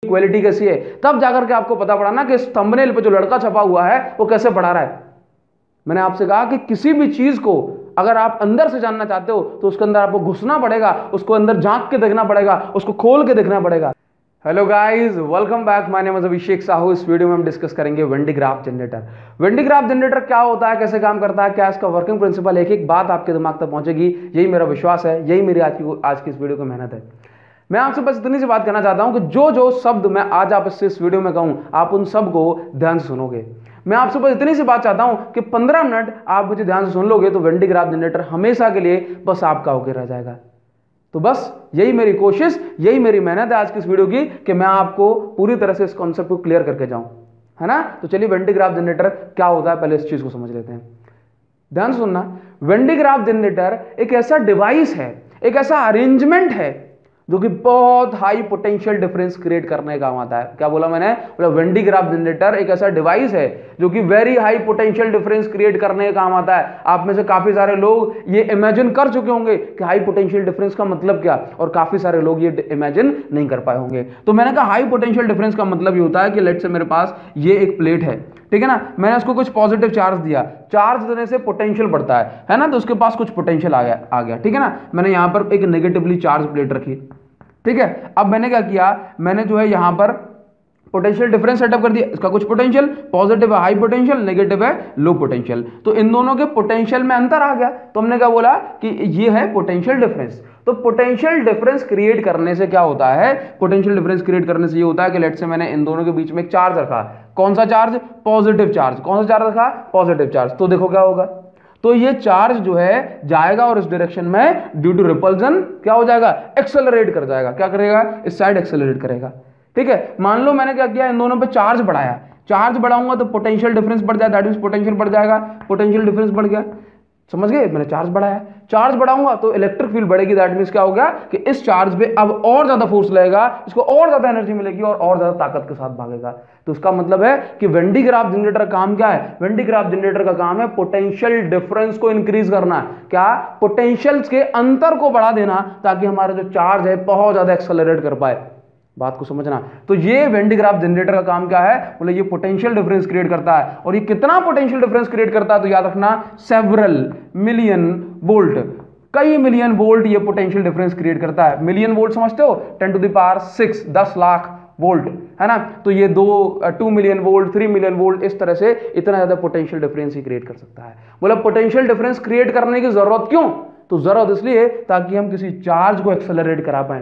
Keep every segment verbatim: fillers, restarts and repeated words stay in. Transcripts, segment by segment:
Quality कैसी है, तब जाकर के आपको पता पड़ा ना कि इस थंबनेल पे जो लड़का छपा हुआ है वो कैसे पढ़ा रहा है। मैंने आपसे कहा कि किसी भी चीज को अगर आप अंदर से जानना चाहते हो तो उसके अंदर आपको घुसना पड़ेगा, उसको अंदर झांक के देखना पड़ेगा, उसको खोल के देखना पड़ेगा। Hello guys, welcome back. My name is Abhishek Sahu. इस वीडियो में हम डिस्कस करेंगे Van de Graaff generator. Van de Graaff generator क्या होता है, कैसे काम करता है, क्या इसका वर्किंग प्रिंसिपल, एक एक बात आपके दिमाग तक पहुंचेगी, यही मेरा विश्वास है, यही मेरी आज की आज की इस वीडियो की मेहनत है। मैं आपसे बस इतनी सी बात करना चाहता हूं कि जो जो शब्द मैं आज आप इससे इस वीडियो में कहूं, आप उन सब को ध्यान से सुनोगे। मैं आपसे बस इतनी सी बात चाहता हूं कि पंद्रह मिनट आप मुझे ध्यान से सुन लोगे तो वेन डी ग्राफ जनरेटर हमेशा के लिए बस आपका होकर रह जाएगा। तो बस यही मेरी कोशिश, यही मेरी मेहनत है आज की इस वीडियो की कि मैं आपको पूरी तरह से इस कॉन्सेप्ट को क्लियर करके जाऊं, है ना। तो चलिए वेन डी ग्राफ जनरेटर क्या होता है पहले इस चीज को समझ लेते हैं। ध्यान से सुनना, वेन डी ग्राफ जनरेटर एक ऐसा डिवाइस है, एक ऐसा अरेंजमेंट है जो कि बहुत हाई पोटेंशियल डिफरेंस क्रिएट करने का काम आता है। क्या बोला मैंने? बोला वेन डी ग्राफ जनरेटर एक ऐसा डिवाइस है जो कि very high potential difference create करने का काम आता है। आप में से काफी सारे लोग ये इमेजिन कर चुके होंगे कि हाई पोटेंशियल डिफरेंस का मतलब क्या, और काफी सारे लोग ये इमेजिन नहीं कर पाए होंगे। तो मैंने कहा हाई पोटेंशियल डिफरेंस का मतलब ये होता है कि लेट से मेरे पास ये एक प्लेट है, ठीक है ना, मैंने उसको कुछ पॉजिटिव चार्ज दिया, चार्ज देने से पोटेंशियल बढ़ता है है ना, तो उसके पास कुछ पोटेंशियल आ गया आ गया ठीक है ना। मैंने यहां पर एक नेगेटिवली चार्ज प्लेट रखी, ठीक है। अब मैंने क्या किया, मैंने जो है यहां पर पोटेंशियल डिफरेंस सेटअप कर दिया। इसका कुछ पोटेंशियल पॉजिटिव है हाई पोटेंशियल, नेगेटिव है लो पोटेंशियल, तो इन दोनों के पोटेंशियल में अंतर आ गया। तो हमने क्या बोला कि ये है पोटेंशियल डिफरेंस। तो पोटेंशियल डिफरेंस क्रिएट करने से क्या होता है, पोटेंशियल डिफरेंस क्रिएट करने से ये होता है कि लेट से मैंने इन दोनों के बीच में एक चार्ज रखा। कौन सा चार्ज? Positive charge. कौन सा चार्ज रखा? Positive charge. तो देखो क्या होगा, तो ये चार्ज जो है जाएगा और इस डायरेक्शन में ड्यू टू रिपल्जन क्या हो जाएगा, एक्सेलरेट कर जाएगा। क्या करेगा? इस साइड एक्सेलरेट करेगा, ठीक है। मान लो मैंने क्या किया, इन दोनों पे चार्ज बढ़ाया, चार्ज बढ़ाऊंगा तो पोटेंशियल डिफरेंस बढ़ जाए, दैट मींस पोटेंशियल बढ़ जाएगा, पोटेंशियल डिफरेंस बढ़ गया, समझ गए। मैंने चार्ज बढ़ाया, चार्ज बढ़ाऊंगा तो इलेक्ट्रिक फील्ड बढ़ेगी, दैट मींस क्या हो गया कि इस चार्ज पे अब और ज्यादा फोर्स लगेगा, इसको और ज्यादा एनर्जी मिलेगी और और ज्यादा ताकत के साथ भागेगा। तो इसका मतलब है कि वेन डी ग्राफ जनरेटर का काम क्या है, वेन डी ग्राफ जनरेटर का काम है पोटेंशियल डिफरेंस को इंक्रीज करना। क्या? पोटेंशियल के अंतर को बढ़ा देना ताकि हमारा जो चार्ज है बहुत ज्यादा एक्सेलरेट कर पाए। बात को समझना। तो ये वेन डी ग्राफ जनरेटर का काम क्या है, बोले ये पोटेंशियल डिफरेंस क्रिएट करता है। और ये कितना पोटेंशियल डिफरेंस क्रिएट करता है तो याद रखना, सेवरल मिलियन वोल्ट, कई मिलियन वोल्ट ये पोटेंशियल डिफरेंस क्रिएट करता है। मिलियन वोल्ट समझते हो, ten to the power six, दस लाख वोल्ट, है ना। तो ये दो two million volt, three million volt, इस तरह से इतना ज्यादा पोटेंशियल डिफरेंस ही क्रिएट कर सकता है। बोला पोटेंशियल डिफरेंस क्रिएट करने की जरूरत क्यों, तो जरूरत इसलिए ताकि हम किसी चार्ज को एक्सेलरेट करा पाए।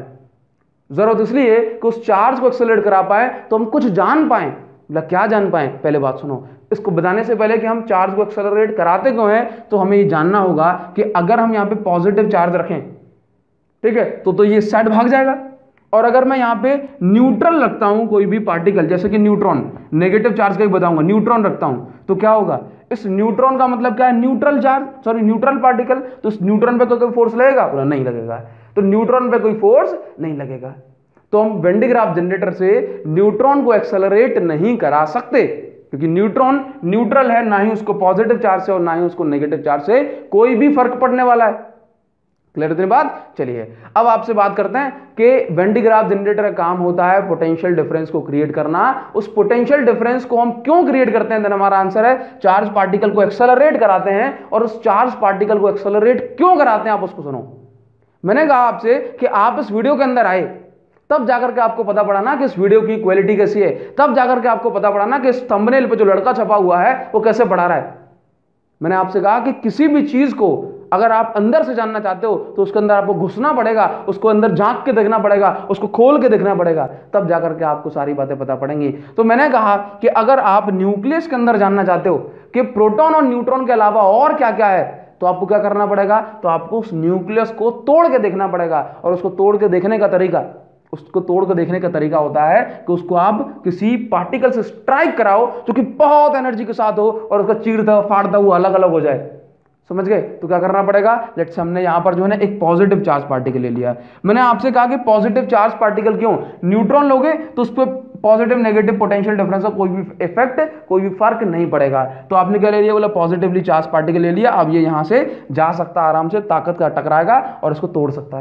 जरूरत इसलिए कि उस चार्ज को एक्सेलरेट करा पाए तो हम कुछ जान पाए। मतलब क्या जान पाए, पहले बात सुनो। इसको बताने से पहले कि हम चार्ज को एक्सेलरेट कराते क्यों हैं, तो हमें ये जानना होगा कि अगर हम यहाँ पे पॉजिटिव चार्ज रखें, ठीक है, तो तो ये साइड भाग जाएगा। और अगर मैं यहाँ पे न्यूट्रल रखता हूं कोई भी पार्टिकल, जैसे कि न्यूट्रॉन, नेगेटिव चार्ज का ही बताऊंगा, न्यूट्रॉन रखता हूं, तो क्या होगा, इस न्यूट्रॉन का मतलब क्या है, neutral charge, sorry neutral particle, तो इस न्यूट्रॉन पे कोई फोर्स लगेगा? बोला नहीं लगेगा। तो न्यूट्रॉन पे कोई फोर्स नहीं लगेगा, तो हम वेन डी ग्राफ जनरेटर से न्यूट्रॉन को एक्सेलरेट नहीं करा सकते, क्योंकि न्यूट्रॉन न्यूट्रल है, ना ही उसको पॉजिटिव चार्ज से और ना ही उसको नेगेटिव चार्ज से कोई भी फर्क पड़ने वाला है। क्लियर इतनी बात? चलिए अब आपसे बात करते हैं कि वेन डी ग्राफ जनरेटर का काम होता है पोटेंशियल डिफरेंस को क्रिएट करना। उस पोटेंशियल डिफरेंस को हम क्यों क्रिएट करते हैं, देन हमारा आंसर है चार्ज पार्टिकल को एक्सेलरेट कराते हैं। और उस चार्ज पार्टिकल को एक्सेलरेट क्यों कराते हैं आप उसको सुनो। मैंने कहा आपसे कि आप इस वीडियो के अंदर आए तब जाकर के आपको पता पड़ा ना कि इस वीडियो की क्वालिटी कैसी है, तब जाकर के आपको पता पड़ा ना कि इस थंबनेल पे जो लड़का छपा हुआ है वो कैसे पढ़ा रहा है। मैंने आपसे कहा कि किसी भी चीज को अगर आप अंदर से जानना चाहते हो तो उसके अंदर आपको घुसना पड़ेगा, उसको अंदर झांक के देखना पड़ेगा, उसको खोल के देखना पड़ेगा, तब जाकर के आपको सारी बातें पता पड़ेंगी। तो मैंने कहा कि अगर आप न्यूक्लियस के अंदर जानना चाहते हो कि प्रोटॉन और न्यूट्रॉन के अलावा और क्या क्या है, तो आपको क्या करना पड़ेगा, तो आपको उस न्यूक्लियस को तोड़ के देखना पड़ेगा। और उसको तोड़ के देखने का तरीका उसको तोड़ के देखने का तरीका होता है कि उसको आप किसी पार्टिकल से स्ट्राइक कराओ जो कि बहुत एनर्जी के साथ हो और उसका चीरता फाड़ता हुआ अलग अलग हो जाए। समझ गए? तो क्या करना पड़ेगा, लेट्स से हमने यहां पर जो है ना एक पॉजिटिव चार्ज पार्टिकल ले लिया। मैंने आपसे कहा कि पॉजिटिव चार्ज पार्टिकल क्यों, न्यूट्रॉन लोगे तो उस पर पॉजिटिव नेगेटिव पोटेंशियल डिफरेंस का कोई भी इफेक्ट, कोई भी फर्क नहीं पड़ेगा। तो आपने क्या ले लिया, बोला पॉजिटिवली चार्ज पार्टिकल ले लिया। अब ये यहां से जा सकता है आराम से, ताकत का टकराएगा और इसको तोड़ सकता है।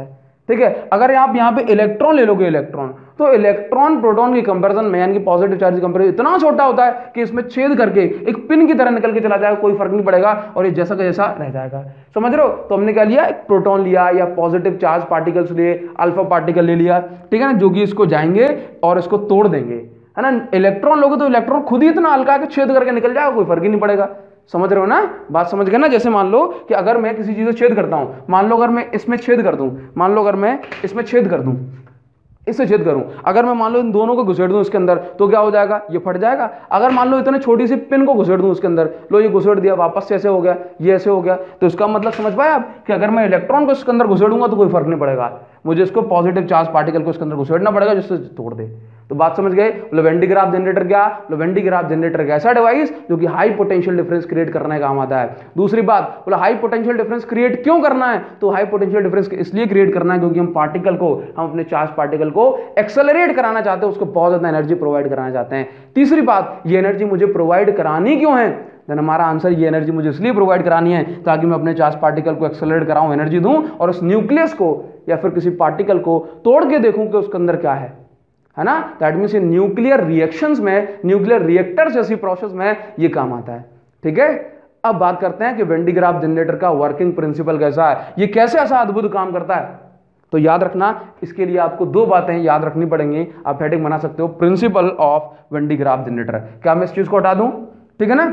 ठीक है। अगर आप यहाँ पे इलेक्ट्रॉन ले लोगे, इलेक्ट्रॉन, तो इलेक्ट्रॉन प्रोटॉन की कंपैरिजन में यानी कि पॉजिटिव चार्ज की कंपैरिजन इतना छोटा होता है कि इसमें छेद करके एक पिन की तरह निकल के चला जाएगा, कोई फर्क नहीं पड़ेगा और ये जैसा का जैसा रह जाएगा। समझ रहे हो? तो हमने क्या लिया, एक प्रोटॉन लिया या पॉजिटिव चार्ज पार्टिकल्स लिए, अल्फा पार्टिकल ले लिया, ठीक है ना, जो कि इसको जाएंगे और इसको तोड़ देंगे, है ना। इलेक्ट्रॉन लोगे तो इलेक्ट्रॉन खुद ही इतना हल्का है कि छेद करके निकल जाएगा, कोई फर्क ही नहीं पड़ेगा। समझ रहे हो ना, बात समझ गए ना। जैसे मान लो कि अगर मैं किसी चीज को छेद करता हूं, मान लो अगर मैं इसमें छेद कर दूं, मान लो अगर मैं इसमें छेद कर दूं, इससे छेद करूं, अगर मैं मान लो इन दोनों को घुसेड़ दूं इसके अंदर, तो क्या हो जाएगा, ये फट जाएगा। अगर मान लो इतने छोटी सी पिन को घुसेड़ दूं उसके अंदर, लो ये घुसेड़ दिया, वापस से ऐसे हो गया, ये ऐसे हो गया, तो इसका मतलब समझ पाए आप कि अगर मैं इलेक्ट्रॉन को इसके अंदर घुसेड़ूंगा तो कोई फर्क नहीं पड़ेगा, मुझे इसको पॉजिटिव चार्ज पार्टिकल को इसके अंदर घुसेड़ना पड़ेगा जिससे तोड़ दे। तो बात समझ गए। वेन डी ग्राफ जनरेटर क्या, वेन डी ग्राफ जनरेटर एक ऐसा डिवाइस जो कि हाई पोटेंशियल डिफरेंस क्रिएट करने का काम आता है। दूसरी बात, बोला हाई पोटेंशियल डिफरेंस क्रिएट क्यों करना है, तो हाई पोटेंशियल डिफरेंस इसलिए क्रिएट करना है क्योंकि हम पार्टिकल को, हम अपने चार्ज पार्टिकल को एक्सेलरेट कराना चाहते हैं, उसको बहुत ज्यादा एनर्जी प्रोवाइड कराना चाहते हैं। तीसरी बात, ये एनर्जी मुझे प्रोवाइड करानी क्यों है, देन हमारा आंसर, ये एनर्जी मुझे इसलिए प्रोवाइड करानी है ताकि मैं अपने चार्ज पार्टिकल को एक्सेलरेट कराऊं, एनर्जी दूं और उस न्यूक्लियस को या फिर किसी पार्टिकल को तोड़ के देखूं कि उसके अंदर क्या है, है ना। दैट मींस ये न्यूक्लियर रिएक्शंस में, न्यूक्लियर रिएक्टर जैसी प्रोसेस में ये काम आता है, ठीक है। अब बात करते हैं कि वेन डी ग्राफ जनरेटर का वर्किंग प्रिंसिपल कैसा है, ये कैसे ऐसा अद्भुत काम करता है। तो याद रखना, इसके लिए आपको दो बातें याद रखनी पड़ेंगी, आप हेडिंग बना सकते हो, principle of Van de Graaff generator. क्या मैं इस चीज को हटा दूं, ठीक है ना।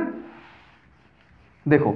देखो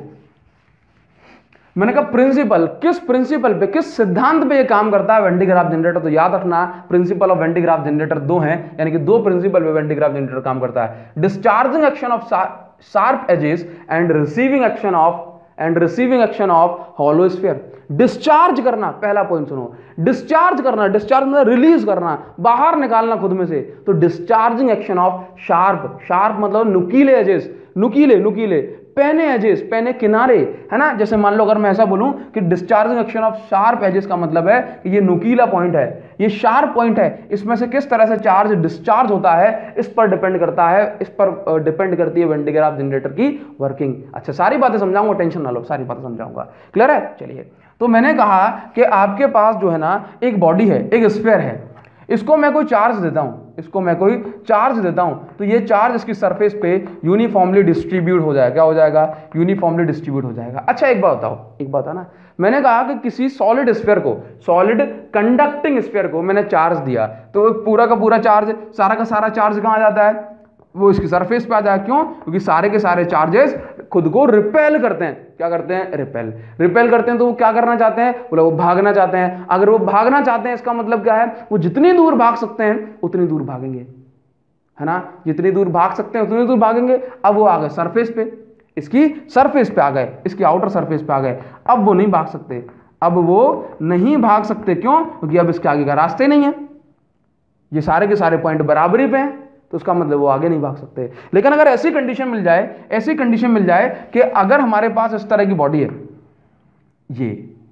मैंने कहा प्रिंसिपल, किस प्रिंसिपल पे, किस सिद्धांत पे ये काम करता है वेन डी ग्राफ जनरेटर। तो याद रखना, principle of Van de Graaff generator दो हैं, यानी कि दो प्रिंसिपल पे वेन डी ग्राफ जनरेटर काम करता है। Discharging action of sharp edges and receiving action of and receiving action of hollow sphere. Discharge करना, पहला पॉइंट सुनो, डिस्चार्ज करना, डिस्चार्ज मतलब रिलीज करना, बाहर निकालना खुद में से। तो discharging action of sharp, sharp मतलब नुकीले एजेस, नुकीले नुकीले पैने एजेस, पैने किनारे, है ना। जैसे मान लो अगर मैं ऐसा बोलूं कि discharging action of sharp edges का मतलब है कि ये नुकीला पॉइंट है, ये शार्प पॉइंट है, इसमें से किस तरह से चार्ज डिस्चार्ज होता है इस पर डिपेंड करता है, इस पर डिपेंड करती है वेन डी ग्राफ जनरेटर की वर्किंग। अच्छा, सारी बातें समझाऊंगा, टेंशन ना लो, सारी बातें समझाऊंगा, क्लियर है। चलिए, तो मैंने कहा कि आपके पास जो है ना एक बॉडी है, एक स्फीयर है, इसको मैं कोई चार्ज देता हूं, इसको मैं कोई चार्ज देता हूं, तो ये चार्ज इसकी सरफेस पे यूनिफॉर्मली डिस्ट्रीब्यूट हो जाएगा। क्या हो जाएगा, यूनिफॉर्मली डिस्ट्रीब्यूट हो जाएगा। अच्छा एक बात बताओ, एक बात है ना, मैंने कहा कि किसी सॉलिड स्फीयर को, सॉलिड कंडक्टिंग स्फीयर को मैंने चार्ज दिया, तो पूरा का पूरा चार्ज, सारा का सारा चार्ज कहां जाता है, वो इसकी सरफेस पे आ जाएगा। क्यों, क्योंकि सारे के सारे चार्जेस खुद को रिपेल करते हैं। क्या करते हैं, रिपेल, रिपेल करते हैं। तो वो क्या करना चाहते हैं, बोला वो भागना चाहते हैं। अगर वो भागना चाहते हैं इसका मतलब क्या है, वो जितनी दूर भाग सकते हैं उतनी दूर भागेंगे, है ना, जितनी दूर भाग सकते हैं उतनी दूर भागेंगे। अब वो आ गए सरफेस पे, इसकी सरफेस पे आ गए, इसकी आउटर सरफेस पे आ गए, अब वो नहीं भाग सकते, अब वो नहीं भाग सकते। क्यों, क्योंकि अब इसके आगे का रास्ते नहीं है, ये सारे के सारे पॉइंट बराबरी पे हैं, तो उसका मतलब वो आगे नहीं भाग सकते। लेकिन अगर ऐसी कंडीशन मिल जाए, ऐसी कंडीशन मिल जाए कि अगर हमारे पास इस तरह की बॉडी है, ये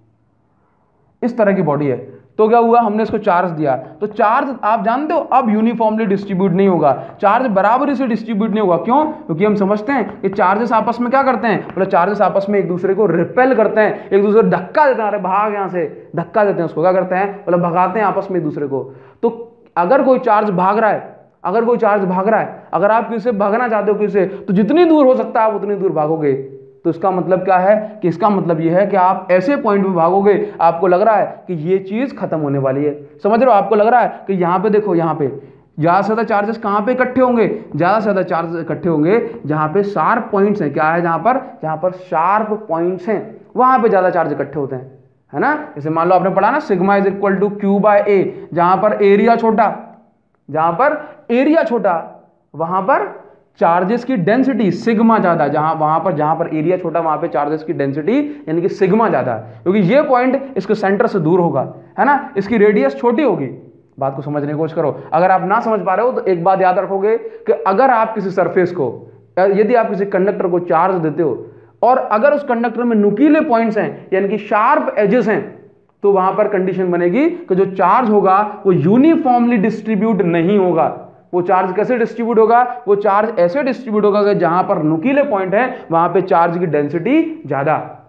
इस तरह की बॉडी है, तो क्या हुआ, हमने इसको चार्ज दिया, तो चार्ज आप जानते हो अब यूनिफॉर्मली डिस्ट्रीब्यूट नहीं होगा, चार्ज बराबरी से डिस्ट्रीब्यूट नहीं होगा। क्यों, क्योंकि हम समझते हैं कि चार्जेस आपस में क्या करते हैं, मतलब चार्जेस आपस में एक दूसरे को रिपेल करते हैं, एक दूसरे को धक्का देते हैं, अरे भाग यहां से, धक्का देते हैं उसको, क्या करते हैं, मतलब भगाते हैं आपस में एक दूसरे को। तो अगर कोई चार्ज भाग रहा है, अगर कोई चार्ज भाग रहा है, अगर आप किसी से भागना चाहते हो किसी से, तो जितनी दूर हो सकता है आप उतनी दूर भागोगे। तो इसका मतलब क्या है, कि इसका मतलब यह है कि आप ऐसे पॉइंट पे भागोगे, आपको लग रहा है कि ये चीज खत्म होने वाली है। समझ रहे हो, आपको लग रहा है कि यहाँ पे देखो, यहाँ पे ज्यादा से ज्यादा चार्जेस कहाँ पे इकट्ठे होंगे, ज्यादा से ज्यादा चार्जेस इकट्ठे होंगे जहां पे शार्प पॉइंट्स हैं। क्या है, जहां पर जहां पर शार्प पॉइंट्स हैं वहां पे ज्यादा चार्ज इकट्ठे होते हैं, है ना। जैसे मान लो आपने पढ़ा ना, sigma is equal to q by A, जहां पर एरिया छोटा, जहां पर एरिया छोटा वहां पर चार्जेस की डेंसिटी सिग्मा ज्यादा, जहां वहां पर जहां पर एरिया छोटा वहां पे चार्जेस की डेंसिटी यानी कि सिग्मा ज्यादा, क्योंकि ये पॉइंट इसके सेंटर से दूर होगा, है ना, इसकी रेडियस छोटी होगी। बात को समझने की कोशिश करो। अगर आप ना समझ पा रहे हो तो एक बात याद रखोगे कि अगर आप किसी सरफेस को, यदि आप किसी कंडक्टर को चार्ज देते हो और अगर उस कंडक्टर में नुकीले पॉइंट्स हैं यानी कि शार्प एजेस हैं, तो वहां पर कंडीशन बनेगी कि जो चार्ज होगा वो यूनिफॉर्मली डिस्ट्रीब्यूट नहीं होगा। वो चार्ज कैसे डिस्ट्रीब्यूट होगा, वो चार्ज ऐसे डिस्ट्रीब्यूट होगा कि जहां पर नुकीले पॉइंट है वहां पे चार्ज की डेंसिटी ज्यादा,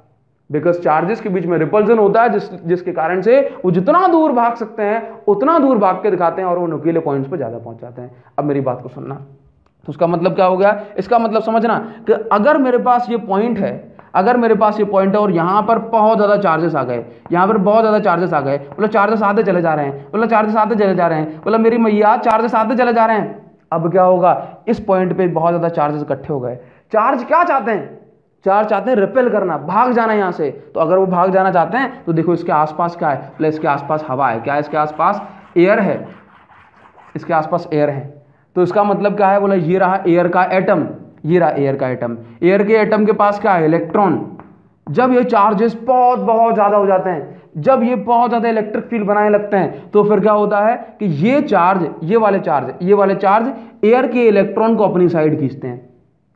बिकॉज चार्जेस के बीच में रिपल्जन होता है, जिस जिसके कारण से वो जितना दूर भाग सकते हैं उतना दूर भाग के दिखाते हैं और वो नुकीले पॉइंट्स पर ज्यादा पहुंच जाते हैं। अब मेरी बात को सुनना, तो उसका मतलब क्या हो गया, इसका मतलब समझना कि अगर मेरे पास ये पॉइंट है, अगर मेरे पास ये पॉइंट है और यहाँ पर बहुत ज़्यादा चार्जेस आ गए, यहाँ पर बहुत ज़्यादा चार्जेस आ गए, बोला चार्जेस आते चले जा रहे हैं, बोला चार्जेस आते चले जा रहे हैं, बोला मेरी मैया चार्जेस आते चले जा रहे हैं। अब क्या होगा, इस पॉइंट पे बहुत ज़्यादा चार्जेस इकट्ठे हो गए। चार्ज क्या चाहते हैं, चार्ज चाहते हैं रिपेल करना, भाग जाना यहाँ से। तो अगर वो भाग जाना चाहते हैं तो देखो इसके आसपास क्या है, बोला इसके आसपास हवा है, क्या है इसके आसपास, एयर है, इसके आसपास एयर है। तो इसका मतलब क्या है, बोला ये रहा एयर का एटम, ये रहा एयर का एटम, एयर के एटम के पास क्या है, इलेक्ट्रॉन। जब ये चार्जेस बहुत बहुत ज्यादा हो जाते हैं, जब ये बहुत ज्यादा इलेक्ट्रिक फील्ड बनाने लगते हैं, तो फिर क्या होता है कि ये चार्ज, ये वाले चार्ज, ये वाले चार्ज एयर के इलेक्ट्रॉन को अपनी साइड खींचते हैं।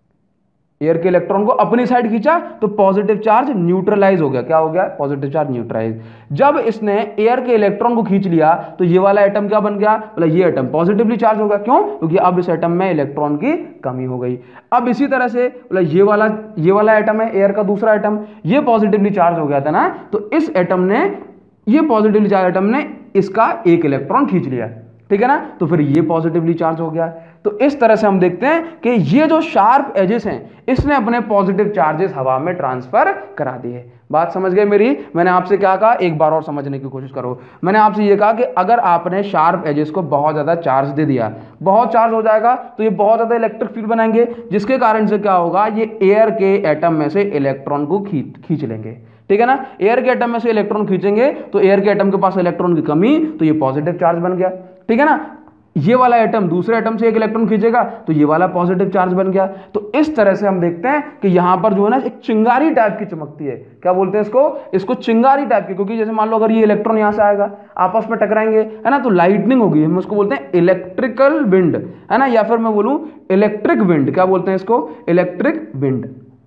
एयर के इलेक्ट्रॉन को अपनी साइड खींचा तो पॉजिटिव चार्ज न्यूट्रलाइज हो गया। क्या हो गया, पॉजिटिव चार्ज न्यूट्रलाइज। जब इसने एयर के इलेक्ट्रॉन को खींच लिया तो ये वाला एटम क्या बन गया, बोला ये एटम पॉजिटिवली चार्ज होगा। क्यों, क्योंकि अब इस एटम में इलेक्ट्रॉन की कमी हो गई। अब इसी तरह से बोला ये वाला ये वाला एटम है, एयर का दूसरा एटम, ये पॉजिटिवली चार्ज हो गया था ना, तो इस एटम ने, ये पॉजिटिवली चार्ज एटम ने इसका एक इलेक्ट्रॉन खींच लिया, ठीक है ना, तो फिर ये पॉजिटिवली चार्ज हो गया। तो इस तरह से हम देखते हैं कि ये जो शार्प एजेस हैं, इसने अपने पॉजिटिव चार्जेस हवा में ट्रांसफर करा दिए। बात समझ गए मेरी। मैंने आपसे क्या कहा, एक बार और समझने की कोशिश करो। मैंने आपसे ये कहा कि अगर आपने शार्प एजेस को बहुत ज्यादा चार्ज दे दिया, बहुत चार्ज हो जाएगा, तो ये बहुत ज्यादा इलेक्ट्रिक फील्ड बनाएंगे, जिसके कारण से क्या होगा, ये एयर के एटम में से इलेक्ट्रॉन को खींच खींच लेंगे, ठीक है ना। एयर के एटम में से इलेक्ट्रॉन खींचेंगे तो एयर के एटम के पास इलेक्ट्रॉन की कमी, तो ये पॉजिटिव चार्ज बन गया, ठीक है ना। ये वाला एटम दूसरे एटम से एक इलेक्ट्रॉन खींचेगा तो ये वाला पॉजिटिव चार्ज बन गया। तो इस तरह से हम देखते हैं कि यहां पर जो है ना एक चिंगारी टाइप की चमकती है। क्या बोलते हैं इसको, इसको चिंगारी टाइप की, क्योंकि जैसे मान लो अगर ये इलेक्ट्रॉन यहां से आएगा, आपस में टकराएंगे, है ना, तो लाइटनिंग होगी। हम उसको बोलते हैं इलेक्ट्रिकल विंड, है ना, या फिर मैं बोलूं इलेक्ट्रिक विंड। क्या बोलते हैं इसको, इलेक्ट्रिक विंड।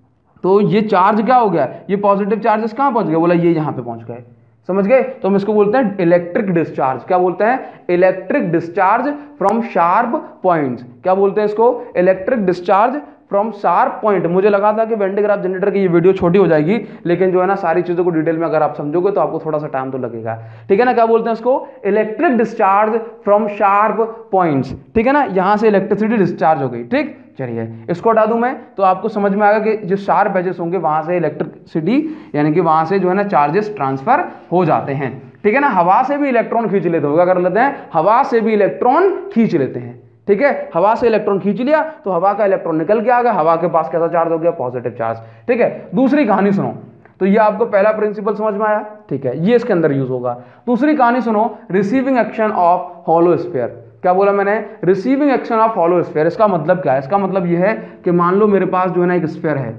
तो ये चार्ज क्या हो गया, ये पॉजिटिव चार्जेस कहां पहुंच गए, बोला ये यहां पे पहुंच गए, समझ गए। तो हम इसको बोलते हैं इलेक्ट्रिक डिस्चार्ज। क्या बोलते हैं, electric discharge from sharp points. क्या बोलते हैं इसको, electric discharge from sharp point. मुझे लगा था कि वेन डिग्राफ जनरेटर की ये वीडियो छोटी हो जाएगी, लेकिन जो है ना सारी चीजों को डिटेल में अगर आप समझोगे तो आपको थोड़ा सा टाइम तो लगेगा, ठीक है ना। क्या बोलते हैं इसको, electric discharge from sharp points, ठीक है ना। यहां से इलेक्ट्रिसिटी डिस्चार्ज हो गई, ठीक। चलिए इसको हटा दूं मैं, तो आपको समझ में आएगा कि जो शार्प एजेस होंगे वहां से इलेक्ट्रिसिटी, यानी कि वहां से जो है ना चार्जेस ट्रांसफर हो जाते हैं, ठीक है ना। हवा से भी इलेक्ट्रॉन खींच लेते हो, क्या कर लेते हैं, हवा से भी इलेक्ट्रॉन खींच लेते हैं, ठीक है। हवा से इलेक्ट्रॉन खींच लिया तो हवा का इलेक्ट्रॉन निकल के आ गया, हवा के पास कैसा चार्ज हो गया, पॉजिटिव चार्ज, ठीक है। दूसरी कहानी सुनो, तो ये आपको पहला प्रिंसिपल समझ में आया, ठीक है, ये इसके अंदर यूज होगा। दूसरी कहानी सुनो, receiving action of hollow sphere. क्या बोला मैंने, receiving action of hollow sphere. इसका मतलब क्या है, इसका मतलब ये है कि मान लो मेरे पास जो है ना एक स्फीयर है,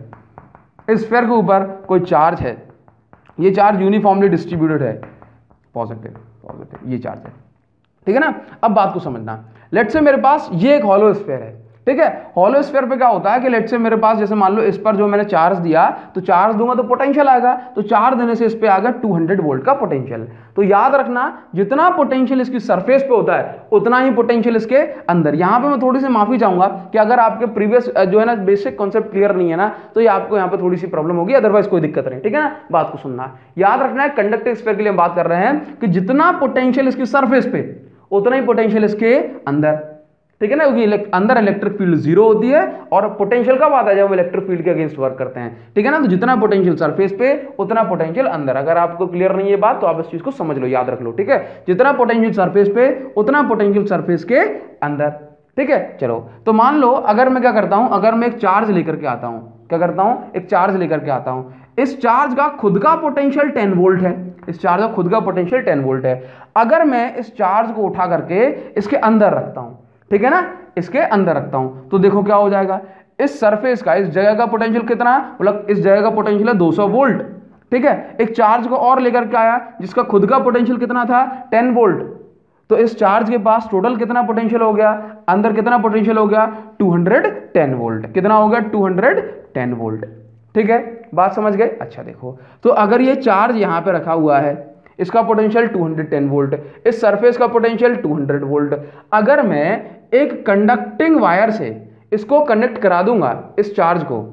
इस स्फीयर के ऊपर कोई चार्ज है, ये चार्ज यूनिफॉर्मली डिस्ट्रीब्यूटेड है, पॉजिटिव पॉजिटिव ये चार्ज है, ठीक है ना। अब बात को समझना, लेट्स से मेरे पास ये एक हॉलो स्फीयर है, ठीक है। हॉलो स्फीयर पे क्या होता है कि लेट्स से मेरे पास, जैसे मान लो इस पर जो मैंने चार्ज दिया, तो चार्ज दूंगा तो पोटेंशियल आएगा, तो चार्ज देने से इस पे आ गया टू हंड्रेड वोल्ट का पोटेंशियल। तो याद रखना, जितना पोटेंशियल इसकी सरफेस पे होता है उतना ही पोटेंशियल इसके अंदर। यहां पे मैं थोड़ी सी माफी चाहूंगा कि अगर आपके प्रीवियस जो है ना बेसिक कॉन्सेप्ट क्लियर नहीं है ना, तो ये आपको यहाँ पे थोड़ी सी प्रॉब्लम होगी, अदरवाइज कोई दिक्कत नहीं, ठीक है ना। बात को सुनना, याद रखना है कंडक्टिव स्फीयर के लिए हम बात कर रहे हैं कि जितना पोटेंशियल इसकी सरफेस पे उतना ही पोटेंशियल इसके अंदर, ठीक है ना, क्योंकि अंदर इलेक्ट्रिक फील्ड जीरो होती है और पोटेंशियल कब आता है, जब हम इलेक्ट्रिक फील्ड के अगेंस्ट वर्क करते हैं, ठीक है ना। तो जितना पोटेंशियल सरफेस पे उतना पोटेंशियल अंदर। अगर आपको क्लियर नहीं है बात तो आप इस चीज को समझ लो, याद रख लो, ठीक है। जितना पोटेंशियल सरफेस पे उतना पोटेंशियल सरफेस के अंदर, ठीक है। चलो तो मान लो अगर मैं क्या करता हूं, अगर मैं एक चार्ज लेकर के आता हूं, क्या करता हूं, एक चार्ज लेकर के आता हूं, इस चार्ज का खुद का पोटेंशियल टेन वोल्ट है, इस चार्ज का खुद का पोटेंशियल टेन वोल्ट है। अगर मैं इस चार्ज को उठा करके इसके अंदर रखता हूं, ठीक है ना, इसके अंदर रखता हूं, तो देखो क्या हो जाएगा, इस सरफेस का, इस जगह का पोटेंशियल कितना, मतलब इस जगह का पोटेंशियल है दो सौ वोल्ट, ठीक है। एक चार्ज को और लेकर के आया जिसका खुद का पोटेंशियल कितना था, टेन वोल्ट, तो इस चार्ज के पास टोटल कितना पोटेंशियल हो गया, अंदर कितना पोटेंशियल हो गया, टू हंड्रेड टेन वोल्ट। कितना हो गया, टू हंड्रेड टेन वोल्ट, ठीक है। बात समझ गए। अच्छा देखो, तो अगर ये चार्ज यहां पे रखा हुआ है, इसका potential two hundred ten volt, इस सरफेस का पोटेंशियल टू हंड्रेड वोल्ट। अगर मैं एक कंडक्टिंग वायर से इसको कनेक्ट करा दूंगा, इस चार्ज को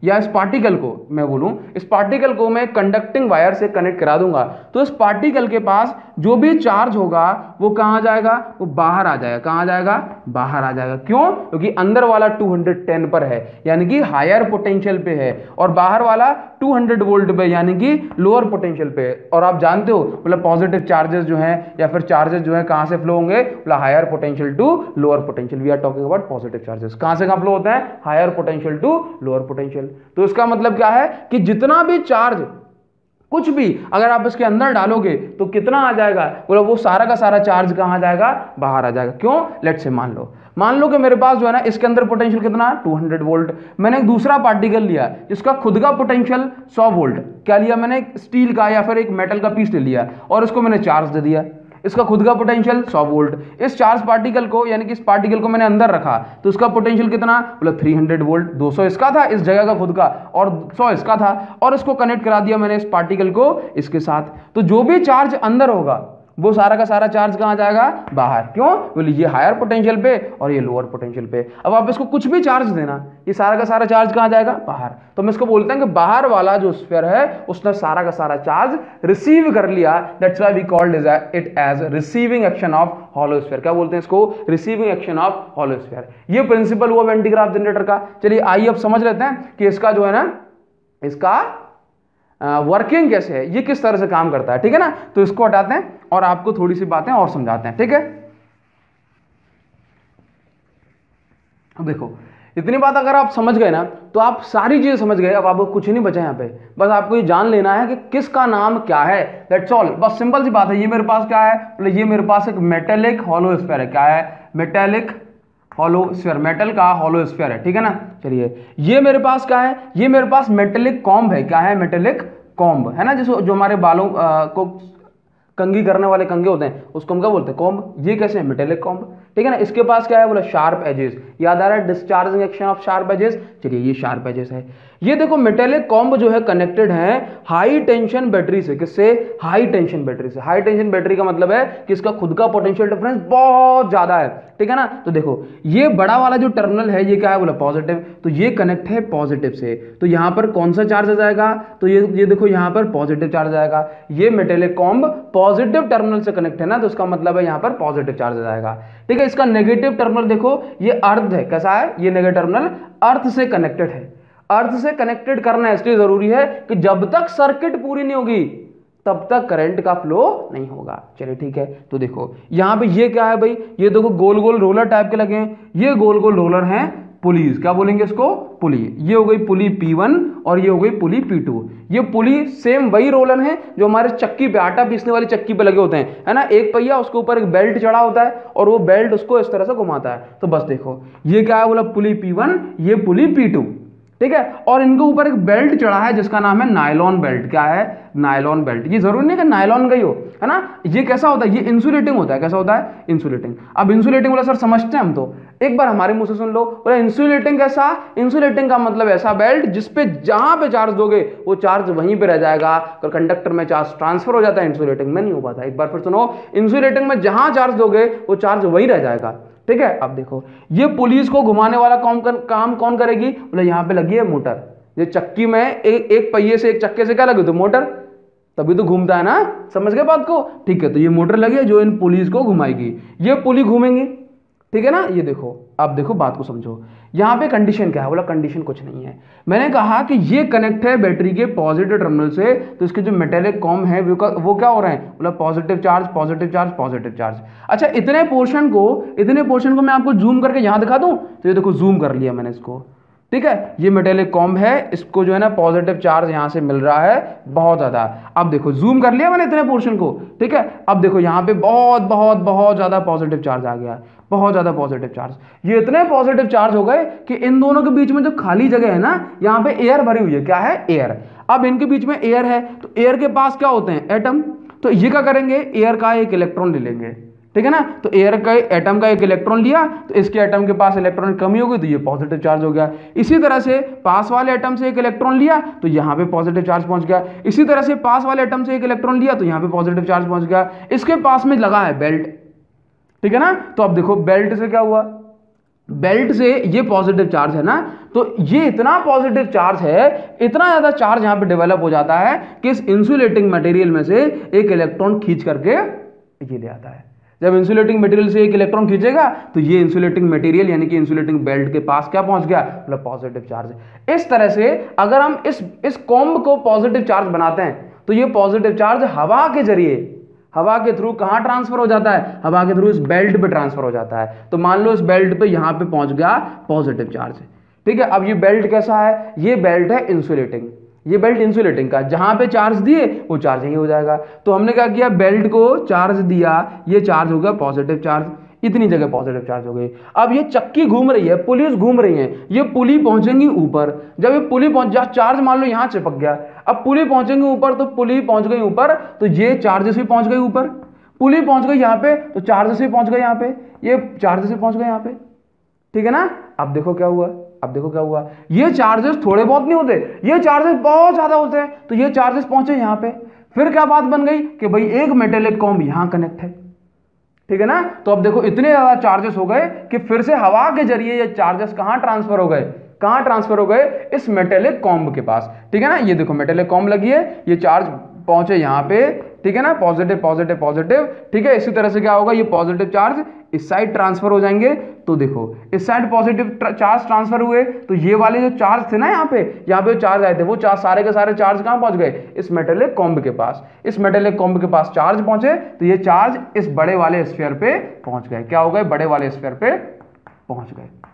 या इस पार्टिकल को मैं बोलूं, इस पार्टिकल को मैं कंडक्टिंग वायर से कनेक्ट करा दूंगा, तो इस पार्टिकल के पास जो भी चार्ज होगा वो कहां जाएगा, वो बाहर आ जाएगा। कहां जाएगा, बाहर आ जाएगा। क्यों? क्योंकि अंदर वाला टू हंड्रेड टेन पर है यानी कि हायर पोटेंशियल पे है, और बाहर वाला टू हंड्रेड वोल्ट पे यानी कि लोअर पोटेंशियल पे है। और आप जानते हो मतलब पॉजिटिव चार्जेस जो हैं या फिर चार्जेस जो है कहां से फ्लो होंगे, मतलब higher potential to lower potential. We are talking about positive charges. कहां से कहां फ्लो होते हैं, higher potential to lower potential. तो इसका मतलब क्या है कि जितना भी चार्ज कुछ भी अगर आप इसके अंदर डालोगे तो कितना आ जाएगा, बोलो वो सारा का सारा चार्ज कहां जाएगा, बाहर आ जाएगा। क्यों? लेट से मान लो मान लो कि मेरे पास जो है ना इसके अंदर पोटेंशियल कितना, टू हंड्रेड वोल्ट। मैंने एक दूसरा पार्टिकल लिया जिसका खुद का पोटेंशियल सौ वोल्ट। क्या लिया मैंने, एक स्टील का या फिर एक मेटल का पीस ले लिया और इसको मैंने चार्ज दे दिया। इसका खुद का पोटेंशियल सौ वोल्ट। इस चार्ज पार्टिकल को यानी कि इस पार्टिकल को मैंने अंदर रखा तो इसका पोटेंशियल कितना, मतलब तीन सौ वोल्ट। दो सौ इसका था इस जगह का खुद का और सौ इसका था, और इसको कनेक्ट करा दिया मैंने इस पार्टिकल को इसके साथ। तो जो भी चार्ज अंदर होगा वो सारा का सारा चार्ज कहां जाएगा, बाहर। क्यों? बोले ये हायर पोटेंशियल पे और ये लोअर पोटेंशियल पे। अब आप इसको कुछ भी चार्ज देना, ये सारा का सारा चार्ज कहां जाएगा, बाहर। तो हम इसको बोलते हैं कि बाहर वाला जो स्फीयर है उसने सारा का सारा चार्ज रिसीव कर लिया। That's why we called it as receiving action of hollow sphere. क्या बोलते हैं इसको, receiving action of hollow sphere. ये प्रिंसिपल हुआ वेन डिग्राफ जनरेटर का। चलिए आइए अब समझ लेते हैं कि इसका जो है ना इसका वर्किंग कैसे है, ये किस तरह से काम करता है। ठीक है ना, तो इसको हटाते हैं और आपको थोड़ी सी बातें और समझाते हैं। ठीक है, अब देखो इतनी बात अगर आप समझ गए ना तो आप सारी चीजें समझ गए। अब आपको कुछ नहीं बचा यहाँ पे, बस आपको ये जान लेना है कि किसका नाम क्या है। दैट्स ऑल, बस सिंपल सी बात है। ये मेरे पास क्या है, मतलब ये मेरे पास एक मेटेलिक हॉलो स्फीयर है। क्या है, मेटेलिक हॉलो स्फीयर, मेटल का हॉलो स्फीयर है। ठीक है ना, चलिए ये मेरे पास क्या है, ये मेरे पास मेटेलिक कॉम्ब है। क्या है, मेटेलिक कॉम्ब है ना, जिसको जो हमारे बालों आ, को कंघी करने वाले कंघे होते हैं उसको हम क्या बोलते हैं, कॉम्ब। ये कैसे है, मेटेलिक कॉम्ब। ठीक है ना, इसके पास क्या है, बोला शार्प एजेस। याद आ रहा है discharging action of sharp edges. चलिए ये शार्प एजेस है। ये देखो मेटेलिक कॉम्ब जो है कनेक्टेड है हाई टेंशन बैटरी से। किससे, हाई टेंशन बैटरी से। हाई टेंशन बैटरी का मतलब है कि इसका खुद का पोटेंशियल डिफरेंस बहुत ज्यादा है। ठीक है ना, तो देखो ये बड़ा वाला जो टर्मिनल है ये क्या है, बोला पॉजिटिव। तो ये कनेक्ट है पॉजिटिव से, तो यहां पर कौन सा चार्ज आ जाएगा, तो ये ये देखो यहां पर पॉजिटिव चार्ज आएगा। ये मेटेलिक कॉम्ब पॉजिटिव टर्मिनल से कनेक्ट है ना, तो इसका मतलब है यहां पर पॉजिटिव चार्ज आ जाएगा। ठीक है, इसका नेगेटिव टर्मिनल देखो, ये अर्थ है। कैसा है, ये नेगेटिव टर्मिनल अर्थ से कनेक्टेड है। अर्थ से कनेक्टेड करना इसलिए जरूरी है कि जब तक सर्किट पूरी नहीं होगी तब तक करंट का फ्लो नहीं होगा। चलिए ठीक है, तो देखो यहां पे ये क्या है भाई, ये देखो गोल गोल रोलर टाइप के लगे हैं। ये गोल गोल रोलर हैं पुलीज। क्या बोलेंगे इसको, पुली। ये हो गई पुली पी वन और ये हो गई पुली पी टू। ये पुली सेम वही रोलर है जो हमारे चक्की पे, आटा पीसने वाली चक्की पे लगे होते हैं, है ना। एक पहिया, उसके ऊपर एक बेल्ट चढ़ा होता है और वो बेल्ट उसको इस तरह से घुमाता है। तो बस देखो ये क्या है, बोला पुली पी वन, ये पुली पी टू। ठीक है, और इनके ऊपर एक बेल्ट चढ़ा है जिसका नाम है नायलॉन बेल्ट। क्या है, नायलॉन बेल्ट। ये जरूरी नहीं कि नायलॉन का ही हो, है ना। ये कैसा होता है, ये इंसुलेटिंग होता है। कैसा होता है, इंसुलेटिंग। अब इंसुलेटिंग बोला सर समझते हैं हम तो, एक बार हमारे मुंह से सुन लो। बोला इंसुलेटिंग कैसा, इंसुलेटिंग का मतलब ऐसा बेल्ट जिसपे जहां पे चार्ज दोगे वो चार्ज वहीं पे रह जाएगा। अगर कंडक्टर में चार्ज ट्रांसफर हो जाता है, इंसुलेटिंग में नहीं हो पाता। एक बार फिर सुनो, इंसुलेटिंग में जहां चार्ज दोगे वो चार्ज वहीं रह जाएगा। ठीक है, अब देखो ये पुलिस को घुमाने वाला काम कर, काम कौन करेगी, बोले यहां पे लगी है मोटर। ये चक्की में एक एक पहिए से, एक चक्के से क्या लगी, तो मोटर, तभी तो घूमता है ना। समझ गए बात को। ठीक है, तो ये मोटर लगी है जो इन पुलिस को घुमाएगी। ये पुली घूमेंगी। ठीक है ना, ये देखो अब देखो बात को समझो। यहां पे कंडीशन क्या है, बोला कंडीशन कुछ नहीं है। मैंने कहा कि ये कनेक्ट है बैटरी के पॉजिटिव टर्मिनल से, तो इसके जो मेटेलिक कॉम्ब है वो, वो क्या हो रहे हैं, बोला positive charge positive charge positive charge. अच्छा, इतने पोर्शन को इतने पोर्शन को मैं आपको जूम करके यहां दिखा दूं, तो ये देखो जूम कर लिया मैंने इसको। ठीक है, ये मेटेलिक कॉम्ब है, इसको जो है ना पॉजिटिव चार्ज यहां से मिल रहा है बहुत ज्यादा। अब देखो जूम कर लिया मैंने इतने पोर्शन को। ठीक है, अब देखो यहां पे बहुत बहुत बहुत ज्यादा पॉजिटिव चार्ज आ गया, बहुत ज्यादा पॉजिटिव चार्ज। ये इतने पॉजिटिव चार्ज हो गए कि इन दोनों के बीच में जो खाली जगह है ना, यहां पे एयर भरी हुई है। क्या है, एयर। अब इनके बीच में एयर है, तो एयर के पास क्या होते हैं, एटम। तो ये क्या करेंगे, एयर का एक इलेक्ट्रॉन ले लेंगे। ठीक है ना, तो एयर का एटम का एक इलेक्ट्रॉन लिया, तो इसके एटम के पास इलेक्ट्रॉन की कमी हो गई तो ये पॉजिटिव चार्ज हो गया। इसी तरह से पास वाले एटम से एक इलेक्ट्रॉन लिया तो यहाँ पे पॉजिटिव चार्ज पहुंच गया। इसी तरह से पास वाले एटम से एक इलेक्ट्रॉन लिया तो यहाँ पे पॉजिटिव चार्ज पहुंच गया। इसके पास में लगा है बेल्ट। ठीक है ना, तो अब देखो बेल्ट से क्या हुआ, बेल्ट से ये पॉजिटिव चार्ज है ना, तो ये इतना पॉजिटिव चार्ज है, इतना ज़्यादा चार्ज यहाँ पे डेवलप हो जाता है कि इस इंसुलेटिंग मटेरियल में से एक इलेक्ट्रॉन खींच करके ये ले आता है। जब इंसुलेटिंग मटेरियल से एक इलेक्ट्रॉन खींचेगा तो ये इंसुलेटिंग मटेरियल यानी कि इंसुलेटिंग बेल्ट के पास क्या पहुंच गया, मतलब पॉजिटिव चार्ज। इस तरह से अगर हम इस इस कॉम्ब को पॉजिटिव चार्ज बनाते हैं तो ये पॉजिटिव चार्ज हवा के जरिए, हवा के थ्रू कहां ट्रांसफर हो जाता है, हवा के थ्रू इस बेल्ट पे ट्रांसफर हो जाता है। तो मान लो इस बेल्ट पे यहां पे पहुंच गया पॉजिटिव चार्ज, ठीक है। अब ये बेल्ट कैसा है, ये बेल्ट है इंसुलेटिंग, ये बेल्ट इंसुलेटिंग का, जहां पे चार्ज दिए वो चार्ज ही हो जाएगा। तो हमने क्या किया, बेल्ट को चार्ज दिया, ये चार्ज हो गया पॉजिटिव चार्ज, इतनी जगह पॉजिटिव चार्ज हो गई। अब ये चक्की घूम रही है, पुलिस घूम रही है, ये पुली पहुंचेंगी ऊपर। जब ये पुली पहुंच जा, चार्ज मान लो यहां चिपक गया, अब पुली पहुंचेंगे ऊपर, तो पुली पहुंच गई ऊपर तो ये चार्जेस भी पहुंच गई ऊपर, पुली पहुंच गई यहाँ पे तो चार्जेस भी पहुंच गए यहाँ पे, ये चार्जेस भी पहुंच गए यहाँ पे, ठीक है ना। अब देखो क्या हुआ, अब देखो क्या हुआ, ये चार्जेस थोड़े बहुत नहीं होते, ये चार्जेस बहुत ज्यादा होते हैं। तो ये चार्जेस पहुंचे यहाँ पे, फिर क्या बात बन गई कि भाई एक मेटेलिक कॉम्ब यहां कनेक्ट है, ठीक है ना। तो अब देखो इतने ज्यादा चार्जेस हो गए कि फिर से हवा के जरिए ये चार्जेस कहां ट्रांसफर हो गए, कहां ट्रांसफर हो गए, इस मेटेलिक कॉम्ब के पास, ठीक है ना। ये देखो मेटेलिक कॉम्ब लगी है, ये चार्ज पहुंचे यहां पे, ठीक है ना, पॉजिटिव पॉजिटिव पॉजिटिव, ठीक है। इसी तरह से क्या होगा, ये पॉजिटिव चार्ज इस साइड ट्रांसफर हो जाएंगे। तो देखो इस साइड पॉजिटिव चार्ज ट्रांसफर हुए तो ये वाले जो चार्ज थे ना यहाँ पे, यहाँ पे चार्ज आए थे, वो चार्ज सारे के सारे चार्ज कहाँ पहुंच गए, इस मेटेलिक कॉम्ब के पास। इस मेटेलिक कॉम्ब के पास चार्ज पहुंचे तो ये चार्ज इस बड़े वाले स्फीयर पे पहुंच गए, क्या हो गए, बड़े वाले स्फीयर पे पहुंच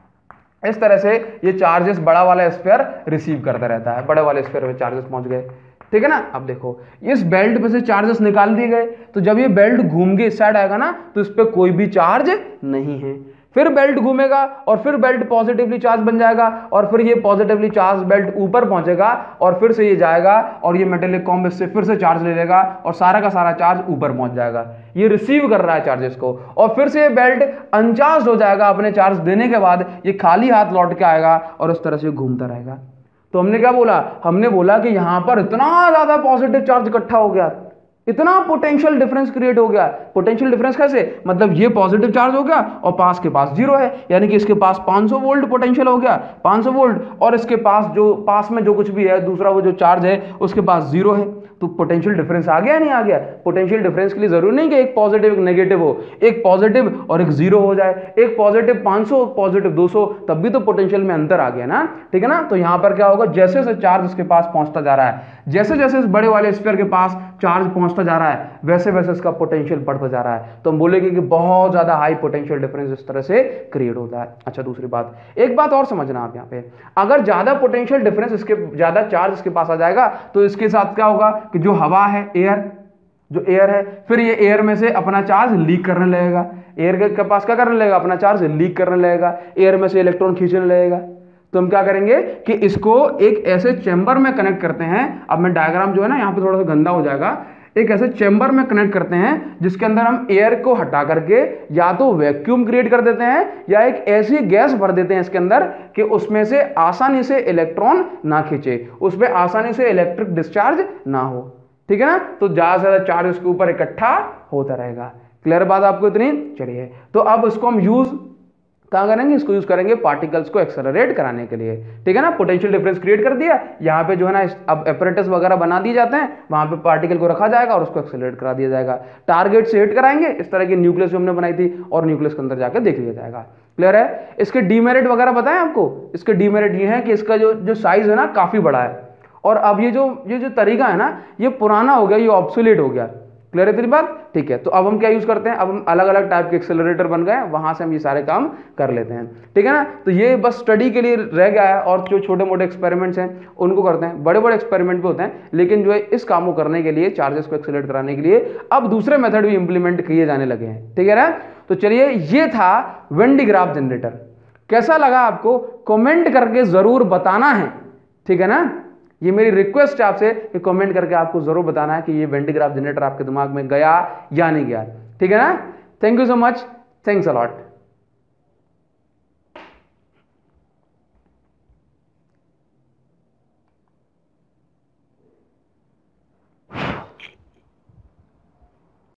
गए। इस तरह से ये चार्जेस बड़ा वाला स्फीयर रिसीव करता रहता है, बड़े वाले स्फीयर पे चार्जेस पहुंच गए, ठीक है ना। अब देखो इस बेल्ट पे से चार्जेस निकाल दिए गए, तो जब ये बेल्ट घूम के इस साइड आएगा ना तो इस पे कोई भी चार्ज नहीं है। फिर बेल्ट घूमेगा और फिर बेल्ट पॉजिटिवली चार्ज बन जाएगा और फिर ये पॉजिटिवली चार्ज बेल्ट ऊपर पहुंचेगा और फिर से ये जाएगा और ये मेटेलिक कॉम्ब से फिर से चार्ज ले लेगा और सारा का सारा चार्ज ऊपर पहुंच जाएगा। ये रिसीव कर रहा है चार्जेस को और फिर से ये बेल्ट अनचार्ज हो जाएगा, अपने चार्ज देने के बाद ये खाली हाथ लौट के आएगा और उस तरह से घूमता रहेगा। तो हमने क्या बोला, हमने बोला कि यहां पर इतना ज्यादा पॉजिटिव चार्ज इकट्ठा हो गया, इतना पोटेंशियल डिफरेंस क्रिएट हो गया। पोटेंशियल डिफरेंस कैसे, मतलब ये पॉजिटिव चार्ज हो गया और पास के पास जीरो है, यानी कि इसके पास पाँच सौ वोल्ट पोटेंशियल हो गया, पाँच सौ वोल्ट, और इसके पास जो पास में जो कुछ भी है दूसरा वो जो चार्ज है उसके पास जीरो है। तो पोटेंशियल डिफरेंस आ गया नहीं आ गया। पोटेंशियल डिफरेंस के लिए जरूरी नहीं कि एक पॉजिटिव एक नेगेटिव हो, एक पॉजिटिव और एक जीरो हो जाए, एक पॉजिटिव पाँच सौ पॉजिटिव दो सौ, तब भी तो पोटेंशियल में अंतर आ गया ना, ठीक है ना। तो यहां पर क्या होगा, जैसे जैसे चार्ज इसके पास पहुंचता जा रहा है, जैसे जैसे इस बड़े वाले स्फीयर के पास चार्ज पहुंचता जा रहा है वैसे वैसे इसका पोटेंशियल बढ़ता जा रहा है। तो हम बोलेंगे कि बहुत ज्यादा हाई पोटेंशियल डिफरेंस इस तरह से क्रिएट होता है। अच्छा दूसरी बात, एक बात और समझना आप यहाँ पे, अगर ज्यादा पोटेंशियल डिफरेंस इसके ज्यादा चार्ज इसके पास आ जाएगा तो इसके साथ क्या होगा कि जो हवा है, एयर, जो एयर है, फिर ये एयर में से अपना चार्ज लीक करने लगेगा। एयर के पास क्या करने लगेगा, अपना चार्ज लीक करने लगेगा, एयर में से इलेक्ट्रॉन खींचने लगेगा। तो हम क्या करेंगे कि इसको एक ऐसे चैम्बर में कनेक्ट करते हैं। अब मैं डायग्राम जो है ना यहाँ पे थोड़ा सा गंदा हो जाएगा, एक ऐसे चैम्बर में कनेक्ट करते हैं जिसके अंदर हम एयर को हटा करके या तो वैक्यूम क्रिएट कर देते हैं या एक ऐसी गैस भर देते हैं इसके अंदर कि उसमें से आसानी से इलेक्ट्रॉन ना खींचे, उसमें आसानी से इलेक्ट्रिक डिस्चार्ज ना हो, ठीक है ना। तो ज्यादा से ज्यादा चार्ज उसके ऊपर इकट्ठा होता रहेगा। क्लियर बात आपको इतनी, चलिए। तो अब इसको हम यूज कहाँ करेंगे, इसको यूज करेंगे पार्टिकल्स को एक्सेलरेट कराने के लिए, ठीक है ना। पोटेंशियल डिफरेंस क्रिएट कर दिया, यहाँ पे जो है ना अब एपरेटस वगैरह बना दिए जाते हैं, वहां पे पार्टिकल को रखा जाएगा और उसको एक्सेलरेट करा दिया जाएगा। टारगेट से हिट कराएंगे, इस तरह की न्यूक्लियस जो हमने बनाई थी और न्यूक्लियस के अंदर जाकर देख लिया जाएगा। क्लियर है। इसके डीमेरिट वगैरह बताएं आपको, इसके डीमेरिट ये है कि इसका जो जो साइज है ना काफी बड़ा है और अब ये जो ये जो तरीका है ना ये पुराना हो गया, ये ऑब्सोलेट हो गया। क्लियर है तेरी बात, ठीक है। तो अब हम क्या यूज करते हैं, अब हम अलग अलग टाइप के एक्सेलरेटर बन गए, वहां से हम ये सारे काम कर लेते हैं, ठीक है ना। तो ये बस स्टडी के लिए रह गया है और जो छोटे मोटे एक्सपेरिमेंट्स हैं उनको करते हैं, बड़े बड़े एक्सपेरिमेंट भी होते हैं, लेकिन जो है इस काम को करने के लिए, चार्जेस को एक्सेलरेट कराने के लिए अब दूसरे मेथड भी इंप्लीमेंट किए जाने लगे हैं, ठीक है ना। तो चलिए ये था वेन डी ग्राफ जनरेटर। कैसा लगा आपको कमेंट करके जरूर बताना है, ठीक है ना। ये मेरी रिक्वेस्ट है आपसे कि कमेंट करके आपको जरूर बताना है कि ये वेन डी ग्राफ जनरेटर आपके दिमाग में गया या नहीं गया, ठीक है ना। Thank you so much, thanks a lot.